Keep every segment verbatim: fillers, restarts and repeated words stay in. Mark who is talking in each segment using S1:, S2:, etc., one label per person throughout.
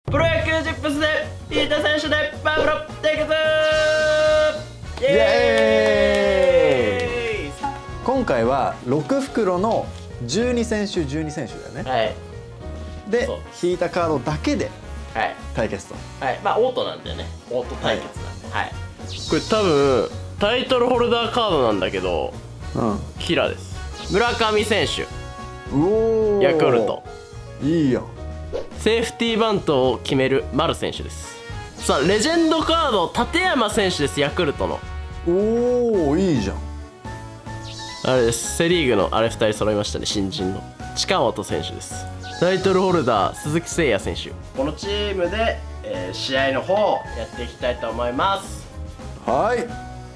S1: プロ野球ジップスで飯田選手でパワープロ対決イエーイ。
S2: 今回はろく袋のじゅうに選手じゅうに選手だよね。
S1: はい。
S2: で引いたカードだけで対決と。
S1: はい。まあオートなんだよね。オート対決なんで。はい。
S3: これ多分タイトルホルダーカードなんだけど、うん、キラです。村上選手、
S2: うお
S3: ヤクルト、
S2: いいよ。
S3: セーフティーバントを決める丸選手です。さあレジェンドカード立山選手です。ヤクルトの。
S2: おお、いいじゃん。
S3: あれです、セリーグのあれふたり揃いましたね。新人の近本選手です。タイトルホルダー鈴木誠也選手。
S1: このチームで、えー、試合の方やっていきたいと思います。
S2: はい。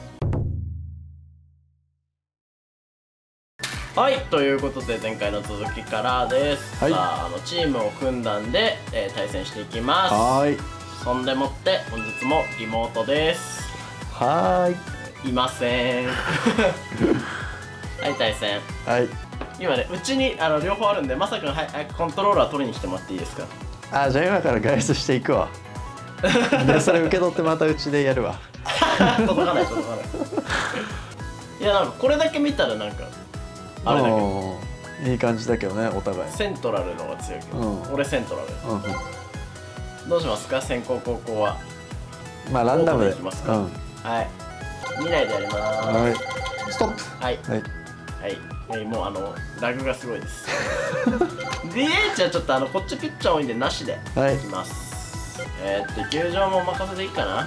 S1: はい、ということで前回の続きからです。はい、さあ、あのチームを組んだんで、えー、対戦していきます。
S2: はい。
S1: そんでもって本日もリモートです。
S2: はい。
S1: いません。はい、対戦。
S2: はい。
S1: 今ね、うちにあの両方あるんで、まさかの早くコントローラー取りに来てもらっていいですか。
S2: あ、じゃあ今から外出していくわ。で、それ受け取ってまたうちでやるわ。
S1: 届かない届かない。いや、なんかこれだけ見たらなんかあれだけど
S2: いい感じだけどね、お互い。
S1: セントラルの方が強いけど、うん、俺セントラル、うん、どうしますか、先攻後攻は。
S2: まあランダムで
S1: いきますか、うん、はい、にないでやります。
S2: はい、ストップ。
S1: はいはいはい、もうあのラグがすごいです。 ディーエイチ はちょっとあのこっちピッチャー多いんでなしでいきます。はい、えー、っと球場も任せていいかな。うん、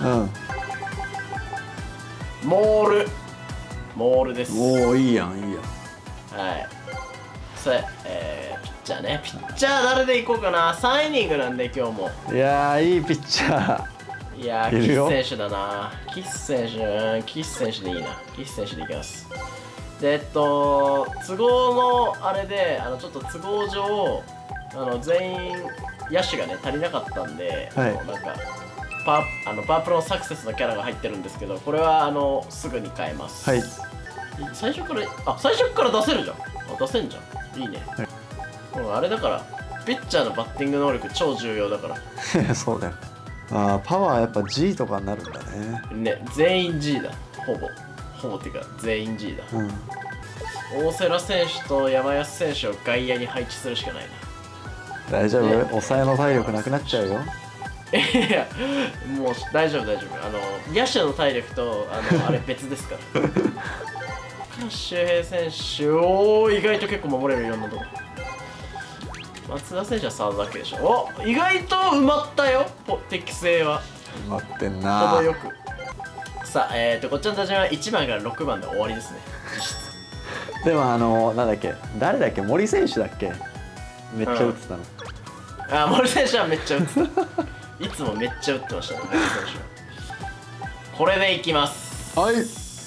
S1: モールモールです。
S2: おお、いいやんいいやん。
S1: はい、それ、えー、ピッチャーね。ピッチャー誰でいこうかな。さんイニングなんで今日も。い
S2: やー、いいピッチャー。
S1: いやー、キス選手だな。キス選手、キス選手でいいな。キス選手でいきます。で、えっと都合のあれで、あのちょっと都合上あの全員野手がね足りなかったんで、はい、なんかパーあのパープロのサクセスのキャラが入ってるんですけど、これはあのすぐに変えます。はい。最初からあ最初から出せるじゃん。あ、出せんじゃん。いいね。はい、もうあれだからピッチャーのバッティング能力超重要だから。
S2: そうだよ。ああ、パワーやっぱ G とかになるんだね。
S1: ね、全員 G だ。ほぼほぼっていうか全員 G だ。うん、大瀬良選手と山安選手を外野に配置するしかないな。
S2: 大丈夫、ね、抑えの体力なくなっちゃうよ。
S1: いや、もう大丈夫大丈夫。あの野手の体力とあのあれ別ですから。周平選手、おー、意外と結構守れる、いろんなとこ。松田選手はサードだけでしょ。お、意外と埋まったよ、適性は。
S2: 埋まってんな。
S1: 程よく。さあ、えーと、こっちの打順はいちばんからろくばんで終わりですね、実質。
S2: でも、あの、なんだっけ、誰だっけ、森選手だっけ、めっちゃ打ってたの。
S1: うん、あ、森選手はめっちゃ打ってた。いつもめっちゃ打ってましたね、森選手は。これでいきます。
S2: はい。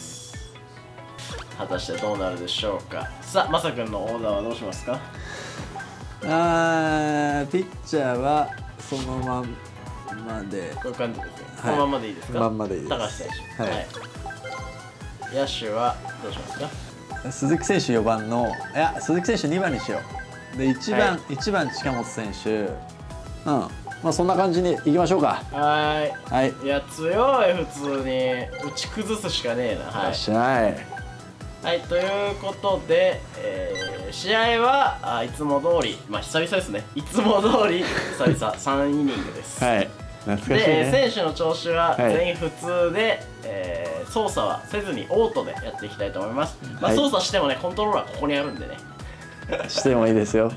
S1: 果たしてどうなるでしょうか。さあ、まさくんのオーダーはどうしますか。
S2: あー、ピッチャーはそのまんまで。
S1: こういう感じですね。そのまんまでいいですか。
S2: まんまでいいです。
S1: 高橋選手。はい。野手はどうしますか。
S2: 鈴木選手よばんの、いや、鈴木選手にばんにしよう。で、いちばん、いちばん近本選手。うん。まあそんな感じにいきましょうか。
S1: はい。
S2: はい。
S1: いや、強い、普通に打ち崩すしかねえな。はい。
S2: しない。
S1: はい、ということで、えー、試合はあいつも通り、まあ久々ですね。いつも通り久々さんイニングです。
S2: はい。懐かしいね。
S1: で、選手の調子は全員普通で、はい、えー、操作はせずにオートでやっていきたいと思います。まあ、操作してもね、コントローラーここにあるんでね。
S2: してもいいですよ。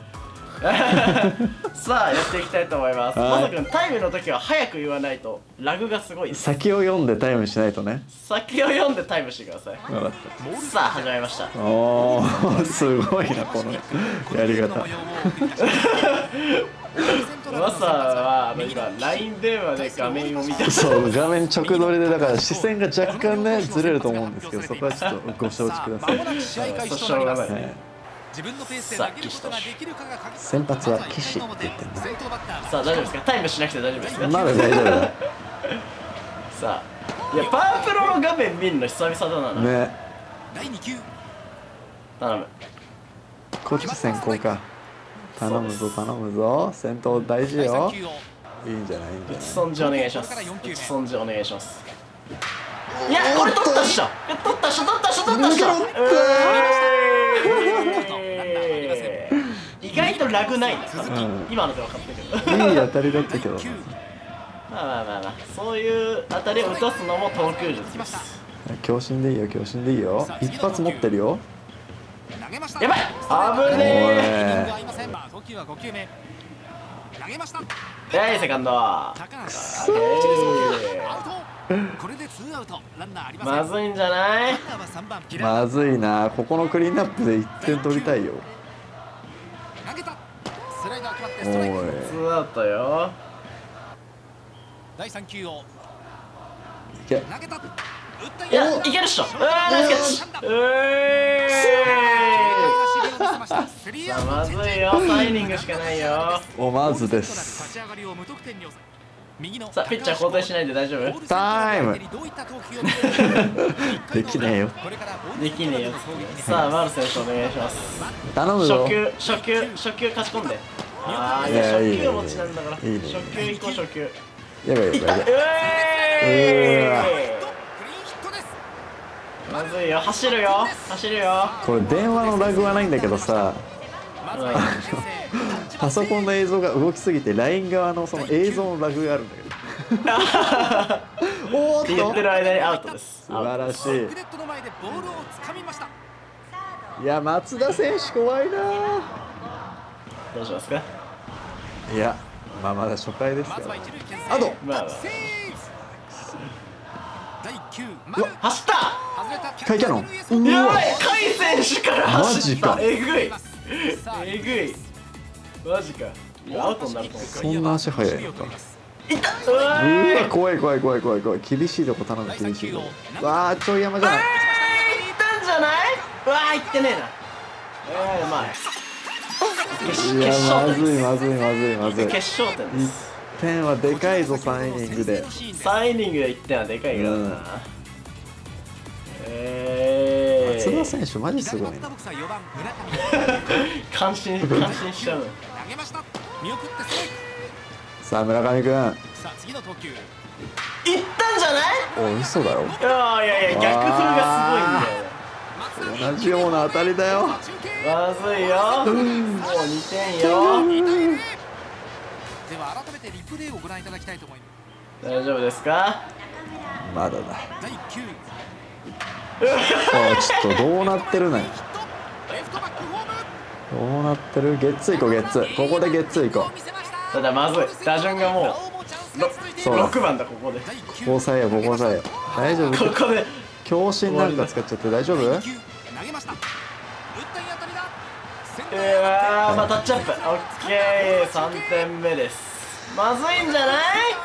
S1: さあ、やっていきたいと思います。まさくん、タイムの時は早く言わないとラグがすごいです。
S2: 先を読んでタイムしないとね。
S1: 先を読んでタイムしてください。さあ、始まりました。
S2: おお、すごいな、このやり方。
S1: マサは今 ライン 電話で画面を見て。
S2: そう、画面直撮りで、だから視線が若干ねずれると思うんですけど、そこはちょっとご承知ください。
S1: そしょうがない。
S4: さあ、岸投手。
S2: 先発は岸って言ってんだ。
S1: さあ、大丈夫ですか。タイムしなくて大丈夫ですか。
S2: まだ大丈夫だ。
S1: さあ、いや、パープロの画面見るの久々だな。
S2: ね。
S1: 頼む。
S2: こっち先行か。頼むぞ頼むぞ。先頭大事よ。 いいんじゃないいいんじゃない。
S1: 打ち損じお願いします。打ち損じお願いします。いやこれ取ったっしょ。取ったっしょ取ったっしょ取ったっしょ。えー意外とラグないな。今ので分かったけど。
S2: いい当たりだったけどな。
S1: まあまあまあまあ、そういう当たりを打たすのも投球術です。
S2: 強心でいいよ強心でいいよ。一発持ってるよ。
S1: やばい危ねえ。はいセカンド。まずいんじゃない。
S2: まずいな。ここのクリーンアップでいってん取りたいよ。おい
S1: ツーアウトよ。
S4: だいさん球を
S2: いけ。
S1: いやいけるっしょ。うわーナイスキャッチ。うえーさあまずいよ。サイニングしかないよ。
S2: おまずです。
S1: さあピッチャー交代しないで大丈夫。
S2: タイムできねえよ。
S1: できねえよ。さあマル選手お願いします。
S2: 頼むぞ。
S1: 初球初球初球勝ち込んで。ああいや初球持ちなんだから。初
S2: いいね
S1: 球行こう初球。
S2: やばいやばいやばい。
S1: うえーまずいよ。走るよ走るよ。
S2: これ電話のラグはないんだけどさ、パソコンの映像が動きすぎて ライン 側のその映像のラグがあるんだけど。おーっ
S1: って言って
S2: と
S1: る間にアウトです。
S2: 素晴らしい。いや松田選手怖いな。
S1: どうしますか。
S2: いやまあまだ初回ですから。あと
S1: まあまあ走った
S2: 甲斐キャノン。うわ
S1: やばい甲斐選手から走った
S2: マジか
S1: えぐいえぐいマジか。いやアウトになると思った。
S2: そんな足速いのか。
S1: いったうわ
S2: う
S1: ー
S2: わ怖い怖い怖い怖い怖い。厳しいとこ頼む厳しいとこ。わあちょい山じゃない。
S1: いったんじゃない。うわーいってねえな。えーまあ決
S2: いや
S1: 決
S2: ま
S1: 勝点で
S2: ずいまずいまずいまずい。
S1: す。決勝点で
S2: いっ
S1: す。
S2: てんはでかいぞさんイニングで。
S1: さんイニングでいってんはでかいからな。
S2: うん
S1: えー
S2: 松田選手マジすごいな。
S1: 感心感心しちゃう。
S2: さあ村上くん。
S1: いったんじゃない。
S2: お嘘だろ。
S1: いやいやいや逆風がすごいんだよ。
S2: 同じような当たりだよ。
S1: まずいよ。もうにてんよ。
S4: では改めてリプレイをご覧いただきたいと思います。
S1: 大丈夫ですか。
S2: まだだ。
S4: だいきゅう
S2: おいちょっとどうなってるね。
S4: レフトバックホーム
S2: どうなってる。ゲッツー行こうゲッツー。ここでゲッツー行こ
S1: ただまずい打順がもう
S2: そうだ
S1: ろくばんだ。ここで
S2: う。ここさえここさえ。大丈夫。
S1: ここで
S2: 強心なんか使っちゃって大丈夫。
S4: 投げました。打ったいい当たりだ。
S1: うわーまあタッチアップ。オッケーさんてんめです。まずいんじゃない。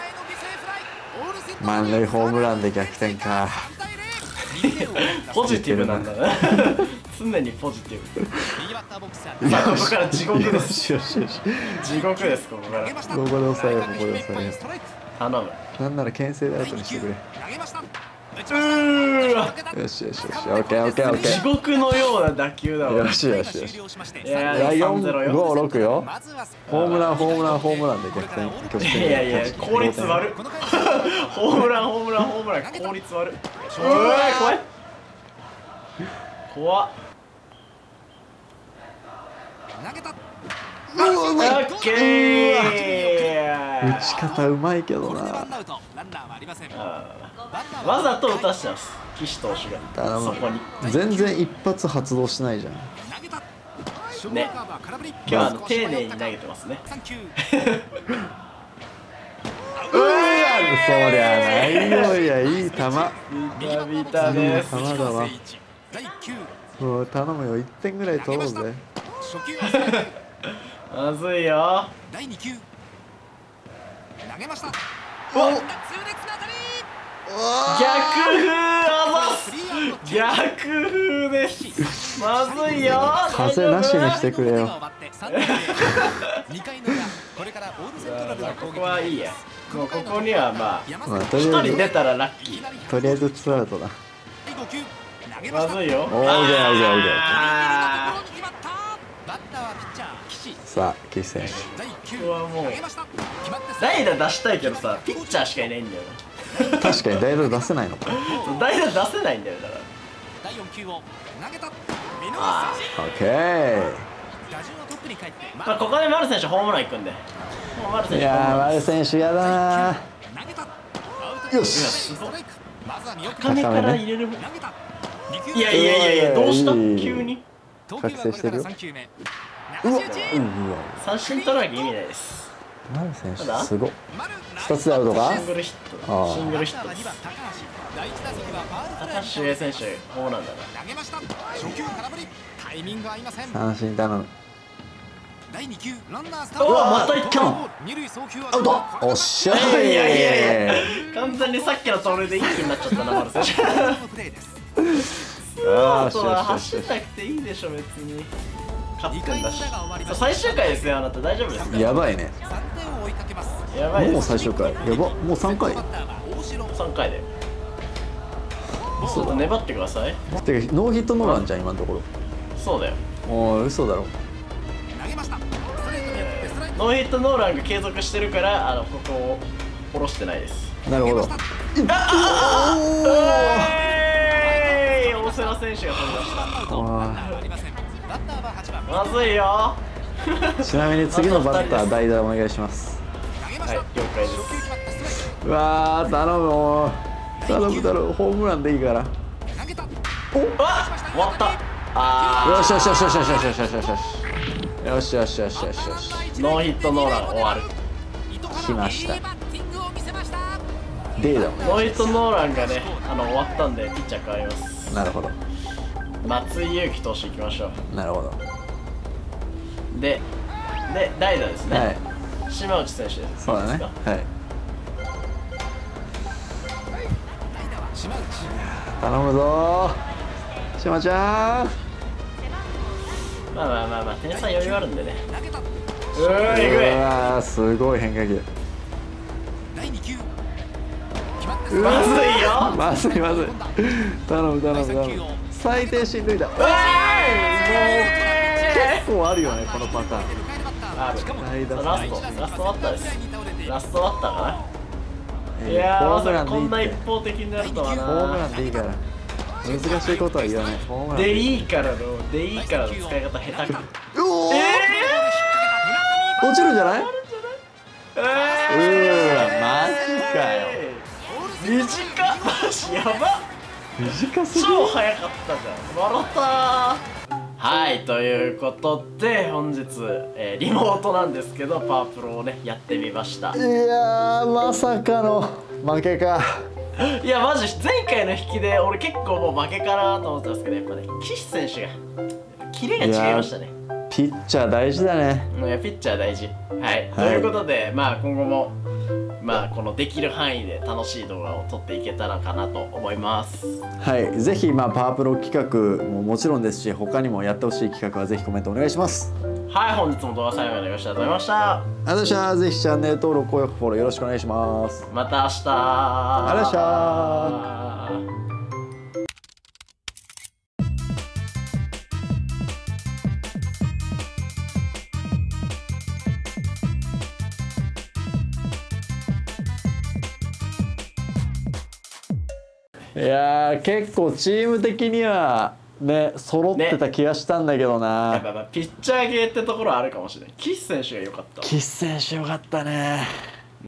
S2: 満塁ホームランで逆転か。
S1: ポジティブなんだね常にポジティブ。さあここから地獄です。
S2: よしよしよし。
S1: 地獄ですここから。
S2: ここで抑えようここで抑えよ
S1: 頼む。
S2: う。なんなら牽制でアウトにしてくれ。
S1: うーわ
S2: よしよしよし。オッケーオッケーオッケ
S1: 地獄のような打球だわ。
S2: ー。よしよしよし。
S1: いや
S2: いや
S1: ー
S2: よん
S1: さんゼロよ。
S2: ごろくよ。ホームランホームランホームランで逆転。逆転
S1: いやいや効率悪っホームランホームランホームラン効率悪っ。うわー怖い怖っ。オッケー。
S2: 打ち方うまいけどな。
S1: わざと打たしてます岸投手が。
S2: 頼む
S1: そこに
S2: 全然一発発動しないじゃん。
S1: ね。今日はあの丁寧に投げてますね。
S2: うわそりゃないよ。いやいい球。
S1: ビタビタです。
S2: いい球だわ。もう頼むよいってんぐらい取ろうぜ。
S1: まずいよ。
S4: だいに球投げました。
S1: 逆風あざす。逆風です。まずいよ。
S2: 風なしにしてくれよ。
S1: ここはいいや。もうここにはまあ
S2: まあとり
S1: 一
S2: あえず
S1: 人出たらラッキー。
S2: とりあえずツーアウトだ。
S1: まずいよ。
S2: オーケーオーケーオーケー。
S1: あ
S2: さあ岸選手。
S1: こはもう代打出したいけどさ、ピッチャーしかいないんだよな。
S2: 確かに代打出せないのか。
S1: 代打出せないんだよだから。
S4: だいよん球を投げた。見逃
S1: あ
S4: し
S2: オッケー。
S4: 打順はトップに帰って
S1: まあここで丸選手ホームラン行くんで、もう丸選
S2: い
S1: 手ホームラン
S2: やー丸選手やだな。
S4: 投げた。アウト
S2: よし
S4: ストライク。まずは見送
S1: 高めから入れる。
S4: 投げた。
S1: いやいやいやいや、どうした
S2: いい
S1: 急に。
S4: 投球はこれからさん球目。
S2: うわ
S4: 流し打ち。
S2: うわ
S1: 三振取らなきゃ意味ないです。
S2: 丸選手
S1: ただ
S2: すごい。
S4: 丸
S2: 一つでアウトか
S1: シングルヒッ
S2: あ
S1: ト。
S2: ー
S1: シングルヒット
S4: バッターはにばん
S1: です。
S4: 高橋。第一打席はファウルフライ
S1: 高橋周平選手ホームランだな。
S4: 投げました。初球空振り。タイミング合いません。
S2: 三振頼む。
S4: だいに球ランナースタート。
S1: うわまた一挙。
S4: 二塁送球は
S2: アウト。おっしゃ
S1: いやいやいやいや
S2: ー。
S1: 完全にさっきの盗塁で一気になっちゃったな丸選手。
S4: プレーです。
S2: あ
S1: あとは
S2: ーしよしよしよし
S1: 走ったくていいでしょ別に。勝ってんだし
S4: にかいの裏が終わりま
S1: そう
S4: した。
S1: 最終回ですよあなた大丈夫ですか。
S2: やばいね。
S4: さんてんを追いかけます。
S1: やばいです。
S2: もう最終回やば。もうさんかい。
S4: バッターは大城。
S1: さんかいでちょっと粘ってください。
S2: てかノーヒットノーランじゃん今のところ。
S1: そうだよ。
S2: おい嘘だろ。
S4: 投げました。ストレートに当ててストライク。
S1: ノーヒットノーランが継続してるからあのここを下ろしてないです。
S2: なるほど。
S4: 投げました
S1: えーい大瀬良選手が飛び出し
S4: アウト。ランナーはありません。バッターははちばん。
S1: た。まずいよ。
S2: ちなみに次のバッター代打お願いします。
S4: 投げました。
S1: はい了解です
S4: 初球決まったストライク。
S2: うわー頼むもう頼む頼むホームランでいいから。
S4: 投げた。
S1: うわ終わった。あ
S2: よしよしよしよしよしよしよしよしよしよしよしよしよしよし。
S1: ーノーヒットノーラン終わる。
S2: 来ました
S4: いいバッティングを見せました。
S2: デーだもん。
S1: ノーヒットノーランがねあの終わったんでピッチャー変わります。
S2: なるほど
S1: 松井裕樹投手いきましょ
S2: なるほど。
S1: う。でで代打ですね、
S2: はい
S1: 島内選手です。
S2: そうだね。
S1: いいですか。
S2: はい
S4: 代打は島内。
S2: 頼むぞーしまちゃん。
S1: まあまあまあまあ点差余裕あるんでね。
S4: 投げた。
S1: うーいぐいう
S2: わーすごい変化球。
S4: だいに球。決まって
S2: うわ
S1: まずいよ。
S2: まずいまずい頼む頼む頼む。最低進塁打。
S1: うわ
S2: 結構あるよねこのパターン。
S1: ある。
S2: 代打
S1: ラストラストバッターです。ラストバッターかな。
S2: えー
S1: いやーまさ
S2: ホームラン
S1: かこんな
S2: でいいって
S1: 一方的になるとは
S2: ホームラ
S1: な。
S2: ンでいいから難しいことは言わない。ホームラン
S1: で
S2: でいい。
S1: いいからのでいいからの使い方下手く。
S2: おー
S1: え
S2: 落ちるんじゃない？
S1: ー、
S2: う
S1: え
S2: ーマジかよ。
S1: ー、短っマジやば。
S2: 短すぎる。
S1: 超早かったじゃん。笑ったー。はいということで本日、えーリモートなんですけどパワープロをねやってみました。
S2: いやーまさかの負けか。
S1: いやマジ前回の引きで俺結構もう負けかなと思ってたんですけどやっぱね岸選手がキレが違いましたね。
S2: ピッチャー大事だね。
S1: いやピッチャー大事。はい、
S2: はい
S1: ということでまあ今後もまあこのできる範囲で楽しい動画を撮っていけたらかなと思います。
S2: はいぜひまあパワープロ企画ももちろんですし他にもやってほしい企画はぜひコメントお願いします。
S1: はい本日も動画最後までご視聴ありがとうございました。
S2: ありがとうございました。ぜひチャンネル登録高評価フォローよろしくお願いします。
S1: また明日。
S2: ありがとうございました。いやー結構チーム的にはね揃ってた気がしたんだけど
S1: やっ
S2: な。
S1: ぱやっぱピッチャー系ってところはあるかもしれない。岸選手が良かったわ。
S2: 岸選手よかったね。